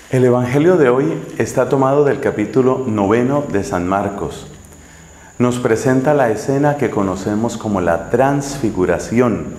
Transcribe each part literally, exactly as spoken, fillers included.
El Evangelio de hoy está tomado del capítulo noveno de San Marcos. Nos presenta la escena que conocemos como la transfiguración.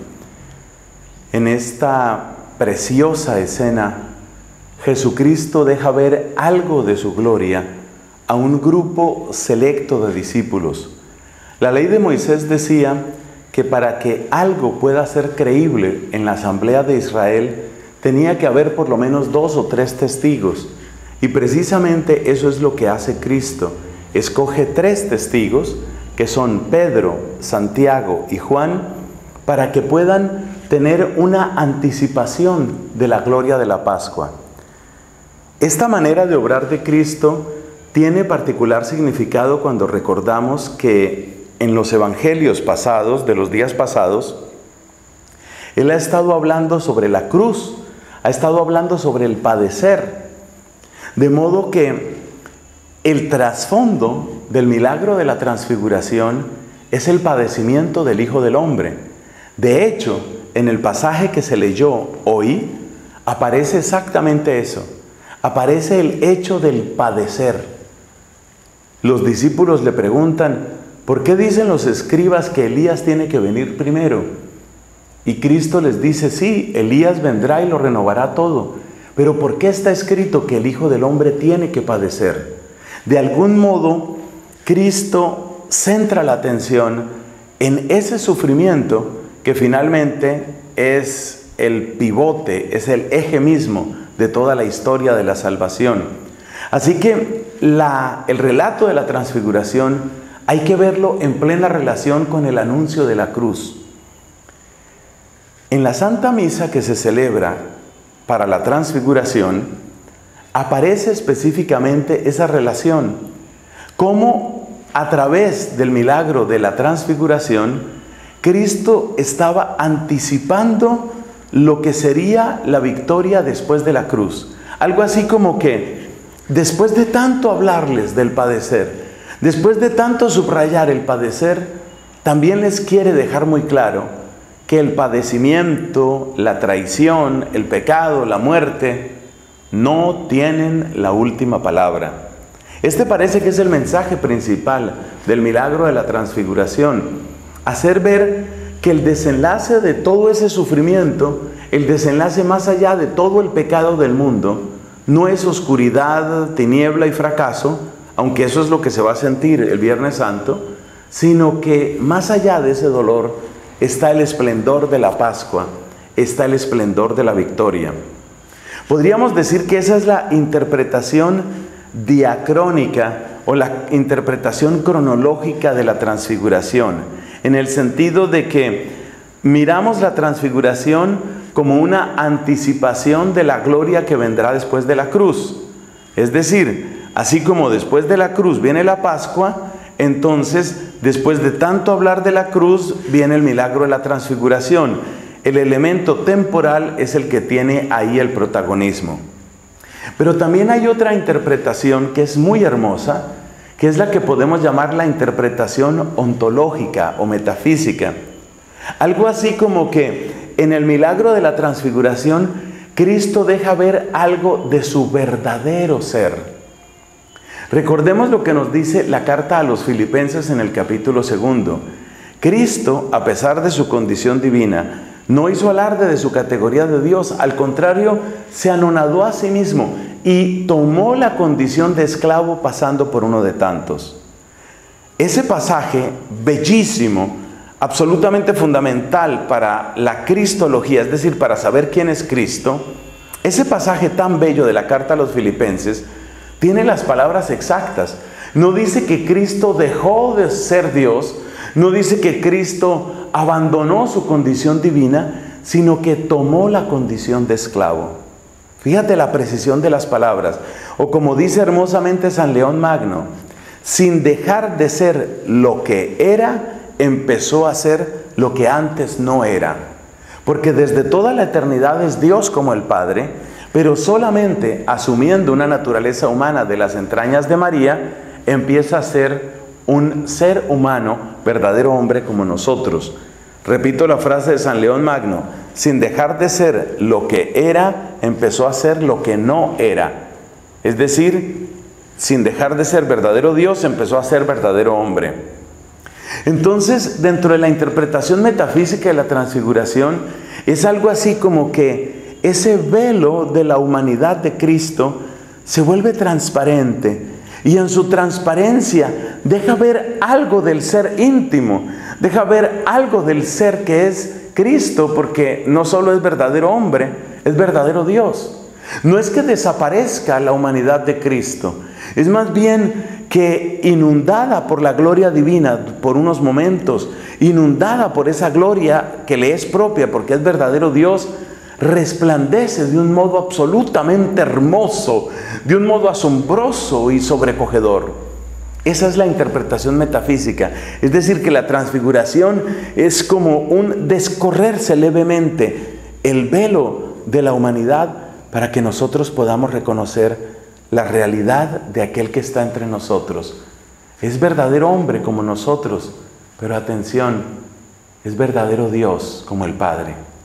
En esta preciosa escena, Jesucristo deja ver algo de su gloria a un grupo selecto de discípulos. La ley de Moisés decía que para que algo pueda ser creíble en la asamblea de Israel, tenía que haber por lo menos dos o tres testigos. Y precisamente eso es lo que hace Cristo. Escoge tres testigos, que son Pedro, Santiago y Juan, para que puedan tener una anticipación de la gloria de la Pascua. Esta manera de obrar de Cristo tiene particular significado cuando recordamos que en los evangelios pasados, de los días pasados, Él ha estado hablando sobre la cruz, ha estado hablando sobre el padecer, de modo que el trasfondo del milagro de la transfiguración es el padecimiento del Hijo del Hombre. De hecho, en el pasaje que se leyó hoy, aparece exactamente eso. Aparece el hecho del padecer. Los discípulos le preguntan, ¿por qué dicen los escribas que Elías tiene que venir primero? Y Cristo les dice, sí, Elías vendrá y lo renovará todo. Pero ¿por qué está escrito que el Hijo del Hombre tiene que padecer? De algún modo, Cristo centra la atención en ese sufrimiento que finalmente es el pivote, es el eje mismo de toda la historia de la salvación. Así que la, el relato de la transfiguración hay que verlo en plena relación con el anuncio de la cruz. En la Santa Misa que se celebra para la transfiguración, aparece específicamente esa relación. Cómo a través del milagro de la transfiguración, Cristo estaba anticipando lo que sería la victoria después de la cruz. Algo así como que, después de tanto hablarles del padecer, después de tanto subrayar el padecer, también les quiere dejar muy claro que el padecimiento, la traición, el pecado, la muerte, no tienen la última palabra. Este parece que es el mensaje principal del milagro de la transfiguración. Hacer ver que el desenlace de todo ese sufrimiento, el desenlace más allá de todo el pecado del mundo, no es oscuridad, tiniebla y fracaso, aunque eso es lo que se va a sentir el Viernes Santo, sino que más allá de ese dolor, está el esplendor de la Pascua, está el esplendor de la victoria. Podríamos decir que esa es la interpretación diacrónica o la interpretación cronológica de la transfiguración, en el sentido de que miramos la transfiguración como una anticipación de la gloria que vendrá después de la cruz. Es decir, así como después de la cruz viene la Pascua, entonces, después de tanto hablar de la cruz, viene el milagro de la transfiguración. El elemento temporal es el que tiene ahí el protagonismo. Pero también hay otra interpretación que es muy hermosa, que es la que podemos llamar la interpretación ontológica o metafísica. Algo así como que en el milagro de la transfiguración, Cristo deja ver algo de su verdadero ser. Recordemos lo que nos dice la carta a los Filipenses en el capítulo segundo. Cristo, a pesar de su condición divina, no hizo alarde de su categoría de Dios. Al contrario, se anonadó a sí mismo y tomó la condición de esclavo pasando por uno de tantos. Ese pasaje bellísimo, absolutamente fundamental para la cristología, es decir, para saber quién es Cristo, ese pasaje tan bello de la carta a los Filipenses, tiene las palabras exactas. No dice que Cristo dejó de ser Dios, no dice que Cristo abandonó su condición divina, sino que tomó la condición de esclavo. Fíjate la precisión de las palabras. O como dice hermosamente San León Magno, sin dejar de ser lo que era, empezó a ser lo que antes no era. Porque desde toda la eternidad es Dios como el Padre, pero solamente asumiendo una naturaleza humana de las entrañas de María, empieza a ser un ser humano, verdadero hombre como nosotros. Repito la frase de San León Magno, sin dejar de ser lo que era, empezó a ser lo que no era. Es decir, sin dejar de ser verdadero Dios, empezó a ser verdadero hombre. Entonces, dentro de la interpretación metafísica de la transfiguración, es algo así como que ese velo de la humanidad de Cristo se vuelve transparente, y en su transparencia deja ver algo del ser íntimo, deja ver algo del ser que es Cristo, porque no solo es verdadero hombre, es verdadero Dios. No es que desaparezca la humanidad de Cristo, es más bien que inundada por la gloria divina por unos momentos, inundada por esa gloria que le es propia porque es verdadero Dios, resplandece de un modo absolutamente hermoso, de un modo asombroso y sobrecogedor. Esa es la interpretación metafísica. Es decir, que la transfiguración es como un descorrerse levemente el velo de la humanidad para que nosotros podamos reconocer la realidad de aquel que está entre nosotros. Es verdadero hombre como nosotros, pero atención, es verdadero Dios como el Padre.